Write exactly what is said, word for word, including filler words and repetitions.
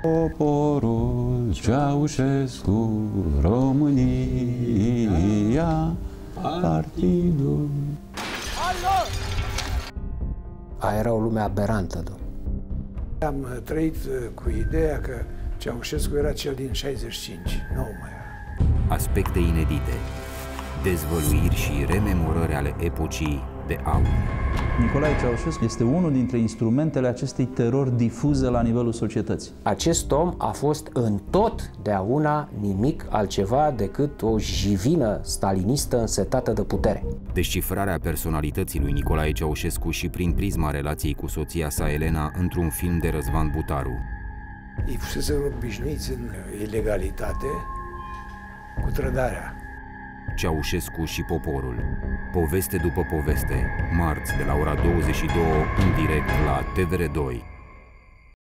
Poporul Ceaușescu, România, partidul. Aia era o lume aberantă, domnule. Am trăit cu ideea că Ceaușescu era cel din șaizeci și cinci, nu mai era. Aspecte inedite, dezvăluiri și rememorări ale epocii de aur. Nicolae Ceaușescu este unul dintre instrumentele acestei terori difuze la nivelul societății. Acest om a fost întotdeauna nimic altceva decât o jivină stalinistă însetată de putere. Descifrarea personalității lui Nicolae Ceaușescu și prin prisma relației cu soția sa Elena într-un film de Răzvan Butaru. Ei fusese obișnuiți în ilegalitate cu trădarea. Ceaușescu și poporul. Poveste după poveste. Marți de la ora douăzeci și două în direct la T V R doi.